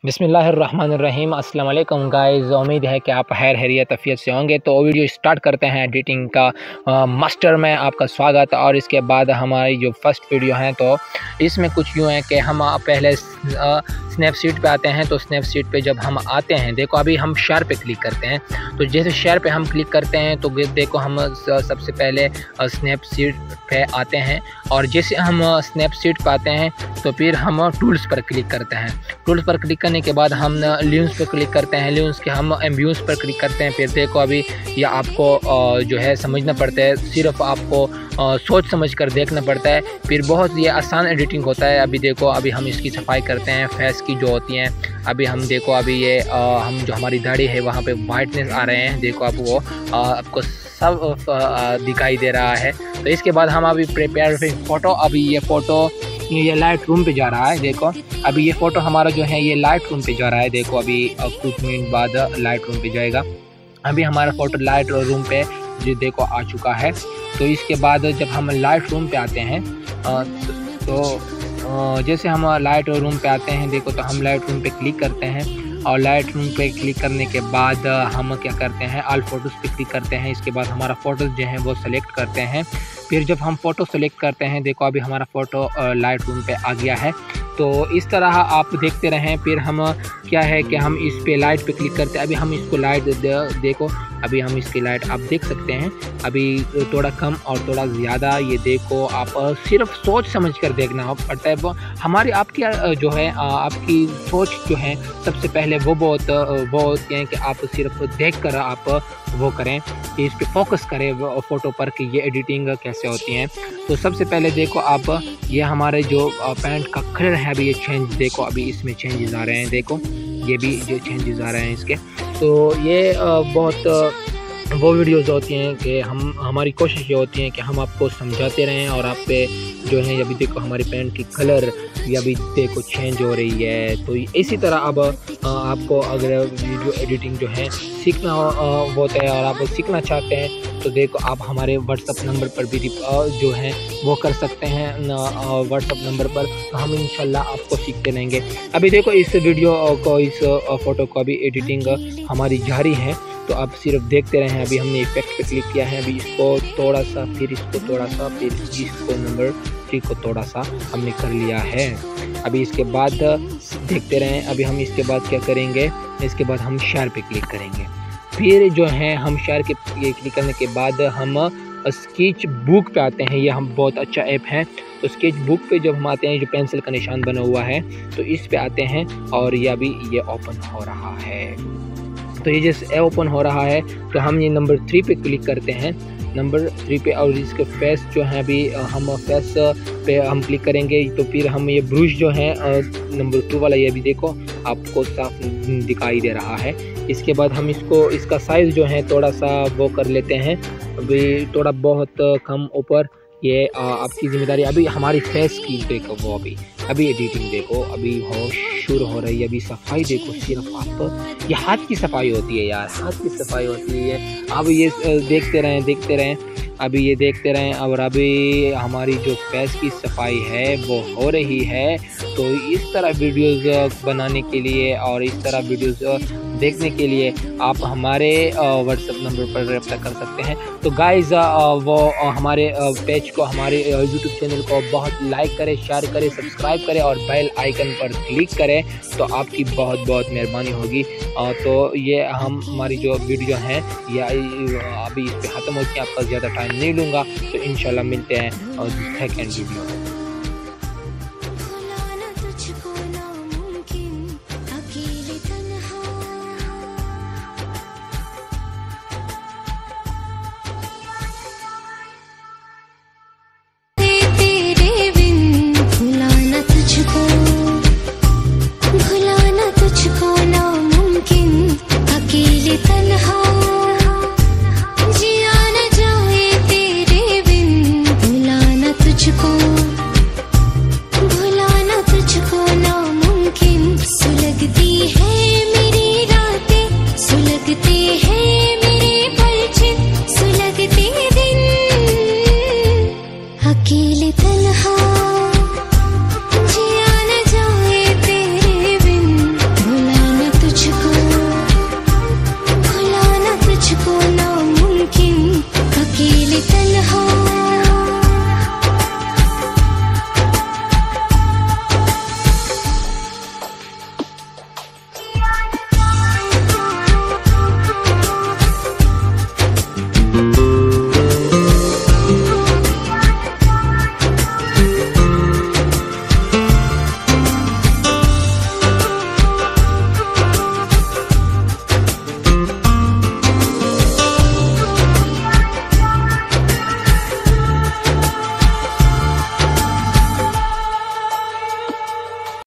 बिस्मिल्लाहिर्रहमानिर्रहीम। अस्सलाम वालेकुम गाइस, उम्मीद है कि आप खैरियत अफ़ियत से होंगे। तो वीडियो स्टार्ट करते हैं एडिटिंग का मास्टर में आपका स्वागत। और इसके बाद हमारी जो फर्स्ट वीडियो है तो इसमें कुछ यूँ है कि हम पहले स्नैपसीड पे आते हैं। तो स्नैपसीड पे जब हम आते हैं, देखो अभी हम शेयर पे क्लिक करते हैं। तो जैसे शेयर पे हम क्लिक करते हैं तो देखो हम सबसे पहले स्नैपसीड पे आते हैं। और जैसे हम स्नैपसीड पे आते हैं तो फिर हम टूल्स पर क्लिक करते हैं। टूल्स पर क्लिक करने के बाद हम ल्यून्स पर क्लिक करते हैं। ल्यून्स के हम एम्ब्यून्स पर क्लिक करते हैं। फिर देखो अभी ये आपको जो है समझना पड़ता है, सिर्फ आपको सोच समझ कर देखना पड़ता है। फिर बहुत ये आसान एडिटिंग होता है। अभी देखो अभी हम इसकी सफाई करते हैं, फेस की जो होती हैं। अभी हम देखो अभी ये हम जो हमारी दाढ़ी है वहाँ पे वाइटनेस आ रहे हैं, देखो आप वो आपको सब दिखाई दे रहा है। तो इसके बाद हम अभी प्रिपेयर फ़ोटो, अभी ये फ़ोटो ये लाइट रूम पे जा रहा है। देखो अभी ये फ़ोटो हमारा जो है ये लाइट रूम पे जा रहा है। देखो अभी कुछ मिनट बाद लाइट रूम पे जाएगा। अभी हमारा फ़ोटो लाइट रूम पे जो देखो आ चुका है। तो इसके बाद जब हम लाइट रूम पे आते हैं तो जैसे हम लाइट रूम पे आते हैं, देखो तो हम लाइट रूम पे क्लिक करते हैं। और लाइट रूम पे क्लिक करने के बाद हम क्या करते हैं, ऑल फोटोज़ पे क्लिक करते हैं। इसके बाद हमारा फ़ोटोज़ जो है वो सेलेक्ट करते हैं। फिर जब हम फ़ोटो सेलेक्ट करते हैं, देखो अभी हमारा फ़ोटो लाइट रूम पे आ गया है। तो इस तरह आप देखते रहें। फिर हम क्या है कि हम इस पे लाइट पे क्लिक करते हैं। अभी हम इसको लाइट देखो अभी हम इसकी लाइट आप देख सकते हैं, अभी थोड़ा कम और थोड़ा ज़्यादा। ये देखो आप सिर्फ सोच समझ कर देखना पड़ता है। हमारी आपकी जो है आपकी सोच जो है सबसे पहले वो होती है कि आप सिर्फ देख कर आप वो करें कि इस पे फोकस करें फ़ोटो पर कि ये एडिटिंग कैसे होती है। तो सबसे पहले देखो आप ये हमारे जो पैंट का कलर है अभी ये चेंज, देखो अभी इसमें चेंजेस आ रहे हैं। देखो ये भी जो चेंजेस आ रहे हैं इसके। तो ये बहुत वो वीडियोज़ होती हैं कि हमारी कोशिश ये होती है कि हम आपको समझाते रहें और आप पे जो है अभी देखो हमारी पैंट की कलर या अभी देखो चेंज हो रही है। तो इसी तरह अब आपको अगर वीडियो एडिटिंग जो है सीखना होता है और आप सीखना चाहते हैं तो देखो आप हमारे व्हाट्सअप नंबर पर भी जो है वो कर सकते हैं व्हाट्सअप नंबर पर। तो हम इंशाल्लाह आपको सीखते रहेंगे। अभी देखो इस वीडियो को, इस फ़ोटो को अभी एडिटिंग हमारी जारी है। तो आप सिर्फ देखते रहें। अभी हमने इफेक्ट पे क्लिक किया है, अभी इसको थोड़ा सा, फिर इसको थोड़ा सा, फिर इसको नंबर 3 को थोड़ा सा हमने कर लिया है। अभी इसके बाद देखते रहें। अभी हम इसके बाद क्या करेंगे, इसके बाद हम शेयर पे क्लिक करेंगे। फिर जो है हम शेयर के क्लिक करने के बाद हम स्केच बुक पे आते हैं। ये हम बहुत अच्छा ऐप है। तो स्केच बुक पे जब हम आते हैं, जो पेंसिल का निशान बना हुआ है, तो इस पे आते हैं और ये अभी ये ओपन हो रहा है। तो ये जैसे ओपन हो रहा है तो हम ये नंबर 3 पे क्लिक करते हैं, नंबर 3 पे। और इसके फेस जो है अभी हम फेस पे हम क्लिक करेंगे। तो फिर हम ये ब्रश जो है नंबर 2 वाला, ये भी देखो आपको साफ दिखाई दे रहा है। इसके बाद हम इसका साइज़ जो है थोड़ा सा वो कर लेते हैं, अभी थोड़ा बहुत कम ऊपर। ये आपकी जिम्मेदारी। अभी हमारी फेस की देखो वो अभी एडिटिंग देखो अभी शुरू हो रही है। अभी सफाई देखो, सिर्फ आप ये हाथ की सफाई होती है यार, हाथ की सफाई होती है। अब ये देखते रहें अभी ये देखते रहें। और अभी हमारी जो फेस की सफाई है वो हो रही है। तो इस तरह वीडियोज़ बनाने के लिए और इस तरह वीडियोज़ देखने के लिए आप हमारे व्हाट्सएप नंबर पर रब्ता कर सकते हैं। तो गाइज़ वो हमारे पेज को, हमारे यूट्यूब चैनल को बहुत लाइक करें, शेयर करें, सब्सक्राइब करें और बेल आइकन पर क्लिक करें। तो आपकी बहुत बहुत मेहरबानी होगी। तो ये हमारी जो वीडियो है ये अभी इस पर ख़त्म होती है, आपका ज़्यादा टाइम नहीं लूँगा। तो इंशाल्लाह मिलते हैं और सेकेंड वीडियो में। भुलाना तुझको नामुमकिन, अकेले तन्हा